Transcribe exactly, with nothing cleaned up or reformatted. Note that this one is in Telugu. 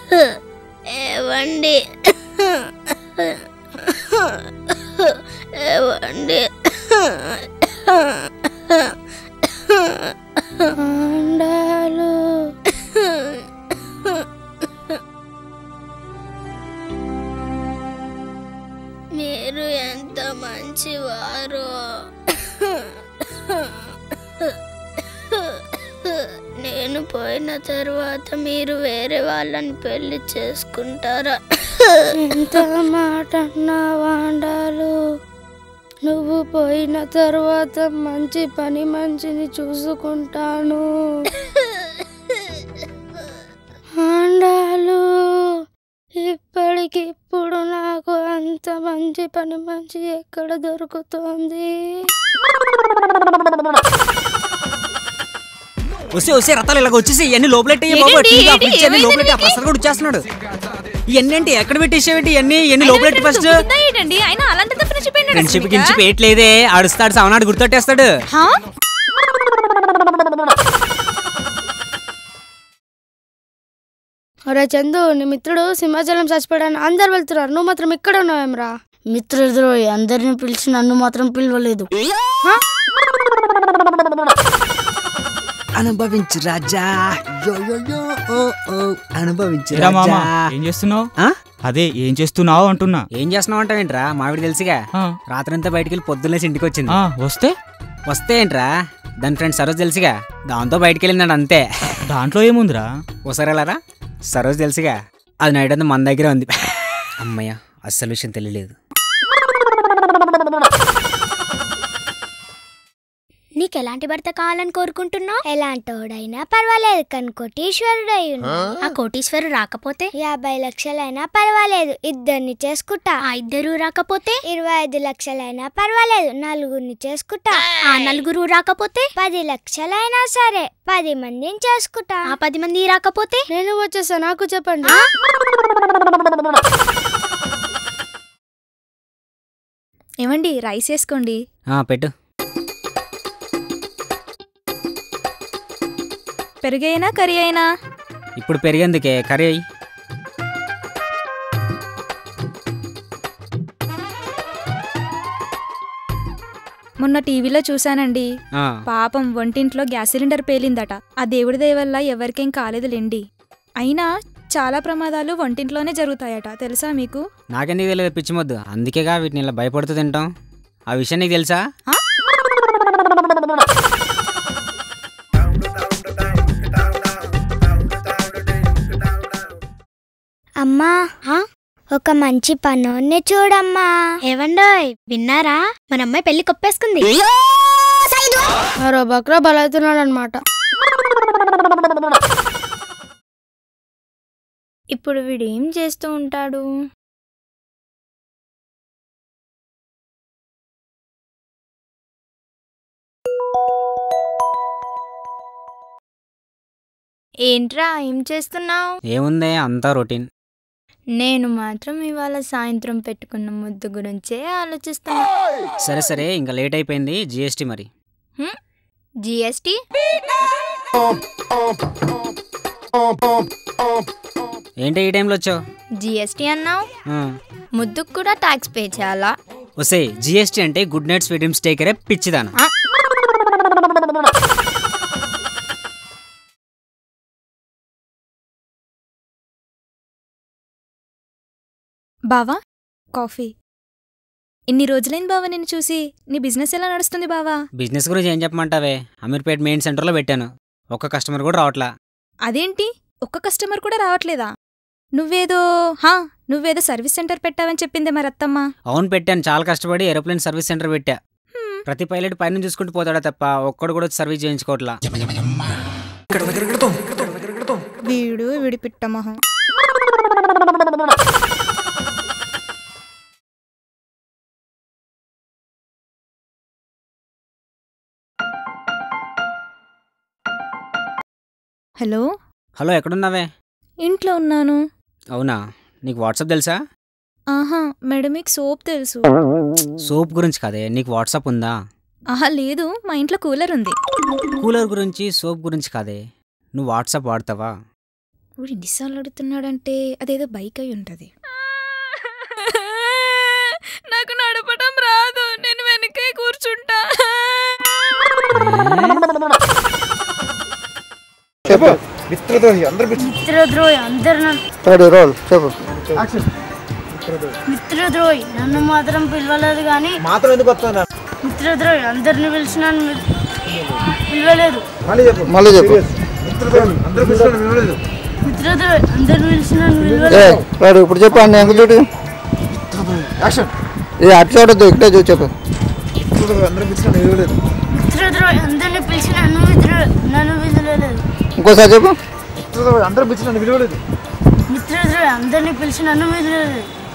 ఏవండి ఏవండి అండాలు మీరు ఎంత మంచివారు. నేను పోయిన తర్వాత మీరు వేరే వాళ్ళని పెళ్లి చేసుకుంటారా? ఎంత మాట అన్నావాండాలు. నువ్వు పోయిన తర్వాత మంచి పని మంచిని చూసుకుంటాను. ఆండాలు ఇప్పటికిప్పుడు నాకు అంత మంచి పని మంచి ఎక్కడ దొరుకుతుంది? వస్తే వస్తే రథాలు ఇలాగ వచ్చేసి ఇవన్నీ లోపలెట్టి లోపలెట్టి ఆ ప్రసాద్ కూడా వచ్చేస్తున్నాడు. ఇవన్నీ అంటే ఎక్కడ పెట్టేసేవి ఇవన్నీ ఇవన్నీ లోపలెట్టి ఫస్ట్ ఫ్రెండ్షిప్ కించి పేయట్లేదే అడుస్తాడు సవనాడు గుర్తొట్టేస్తాడు. అరే చందు, నీ మిత్రుడు సింహాచలం చచ్చిపోయాడని అందరు వెళ్తున్నారు, నువ్వు మాత్రం ఇక్కడ ఉన్నావేమ్రా? మిత్రుడు అందరిని పిలిచి నన్ను మాత్రం పిలవలేదు. అనుభవించు రాజా, అనుభవించు. ఏం చేస్తున్నావు? అదే ఏం చేస్తున్నావు అంటున్నా. ఏం చేస్తున్నావు అంటావు ఏంట్రా? మావిడి తెలుసుగా రాత్రంతా బయటికి వెళ్ళి పొద్దున్నేసి ఇంటికి వచ్చింది. వస్తే వస్తే ఏంట్రా దాని ఫ్రెండ్ సరోజ్ తెలుసుగా, దాంతో బయటికి వెళ్ళిందండి అంతే. దాంట్లో ఏముందిరా? ఒకసారి వెళ్ళారా? సరోజ్ తెలుసుగా, అది నైట్ అంతా మన దగ్గరే ఉంది. అమ్మయ్య, అస్సలు విషయం తెలియలేదు. నీకు ఎలాంటి భర్త కావాలని కోరుకుంటున్నావు? ఎలాంటోడైనా పర్వాలేదు కానీ కోటీశ్వరుడై ఆ కోటీశ్వరు రాకపోతే యాభై లక్షలైనా పర్వాలేదు ఇద్దరిని చేసుకుంటా. ఆ ఇద్దరు రాకపోతే ఇరవై ఐదు లక్షలైనా పర్వాలేదు నలుగురిని చేసుకుంటా. ఆ నలుగురు రాకపోతే పది లక్షలైనా సరే పది మందిని చేసుకుంటా. ఆ పది మంది రాకపోతే నేను వచ్చేసా, నాకు చెప్పండి. ఏమండి రైస్ వేసుకోండి. పెట్టు. పెరుగైనా కర్రీ అయినా? ఇప్పుడు పెరిగేందుకే కర్రీ అయ్యి. మొన్న టీవీలో చూశానండి, పాపం వంటింట్లో గ్యాస్ సిలిండర్ పేలిందట. ఆ దేవుడి దయ వల్ల ఎవరికేం కాలేదులేండి. అయినా చాలా ప్రమాదాలు వంటింట్లోనే జరుగుతాయట, తెలుసా మీకు? నాకెందుకు తెలియదు పిచ్చిమొద్దు, అందుకేగా వీటిని ఇలా భయపడుతూ తింటాం. ఆ విషయం నీకు తెలుసా? అమ్మా, ఒక మంచి పనోన్ని చూడమ్మా. ఏవండోయ్, విన్నారా? మన అమ్మాయి పెళ్లి కొప్పేసుకుంది. మరో బక్రా బలవుతున్నాడు అనమాట. ఇప్పుడు వీడేం చేస్తూ ఉంటాడు? ఏంట్రా ఏం చేస్తున్నావు? ఏముంది, అంతా రొటీన్. నేను మాత్రం ఇవాళ సాయంత్రం పెట్టుకున్న ముద్దు గురించే ఆలోచిస్తున్నా. సరే సరే, ఇంకా లేట్ అయిపోయింది. జిఎస్టీ మరి. జిఎస్టీ ఏంటి ఈ టైంలో వచ్చావు? జిఎస్టీ అన్నావు, ముద్దుకు కూడా ట్యాక్స్ పే చేయాలా? వస్తే జిఎస్టీ అంటే గుడ్ నైట్ స్వీట్ డ్రీమ్స్ టేకరే పిచ్చిదానా. బావా కాఫీ. ఇన్ని రోజులైంది బావా నిన్ను చూసి. నీ బిజినెస్ ఎలా నడుస్తుంది బావా? బిజినెస్ గురించి ఏం చెప్పమంటావే? అమీర్పేట్ మెయిన్ సెంటర్లో పెట్టాను, ఒక్క కస్టమర్ కూడా రావట్లా. అదేంటి, ఒక్క కస్టమర్ కూడా రావట్లేదా? నువ్వేదో హా నువ్వేదో సర్వీస్ సెంటర్ పెట్టావని చెప్పిందే మరి అత్తమ్మ. అవును పెట్టాను, చాలా కష్టపడి ఏరోప్లేన్ సర్వీస్ సెంటర్ పెట్టా. ప్రతి పైలట్ పైన చూసుకుంటూ పోతాడా తప్ప ఒక్కడు కూడా సర్వీస్ చేయించుకోవట్లా. వీడు వీడి పిట్టమొహం. Hello hello, ఎక్కడున్నావే? ఇంట్లో ఉన్నాను. అవునా, నీకు వాట్సాప్ తెలుసా? ఆహా, మేడం మీకు సోప్ తెలుసు. సోప్ గురించి కాదే, నీకు వాట్సాప్ ఉందా? ఆహా లేదు, మా ఇంట్లో కూలర్ ఉంది. కూలర్ గురించి సోప్ గురించి కాదే, నువ్వు వాట్సాప్ వాడతావా? ఇప్పుడు ఎన్నిసార్లు అడుగుతున్నాడంటే అదేదో బైక్ అయి ఉంటుంది. నాకు నడపడం రాదు, నేను వెనకే కూర్చుంటా. చెప్పు. మిత్రద్రోహి అందరు మిత్రద్రోహి అందరు రోల్ చెప్పు. మిత్రద్రోహి నన్ను మాత్రం పిలవలేదు కానీ మాత్రం ఎందుకు వస్తాను? మిత్రద్రోహి అందరిని పిలిచిన పిలవలేదు. మళ్ళీ చెప్పు. మళ్ళీ చెప్పు. మిత్రద్రోహి అందరూ పిలిచిన పిలవలేదు. మిత్రద్రోహి అందరిని పిలిచిన పిలవలేదు. ఇప్పుడు చెప్పు అండి ఎంత చూడు. యాక్షన్. ఏ అట్లా చూడద్దు, ఇక్కడే చూసి చెప్పు. మిత్రద్రోహి అందరూ పిలిచిన పిలవలేదు. మిత్రద్రోహి అందరిని పిలిచిన నన్ను నన్ను పిలవలేదు. ఇంకోసారి చెప్పు. మిత్రద్రోహి అందరూ పిలిచిన పిలవలేదు. మిత్రద్రోహి అందరిని పిలిచిన నన్ను పిలవలేదు.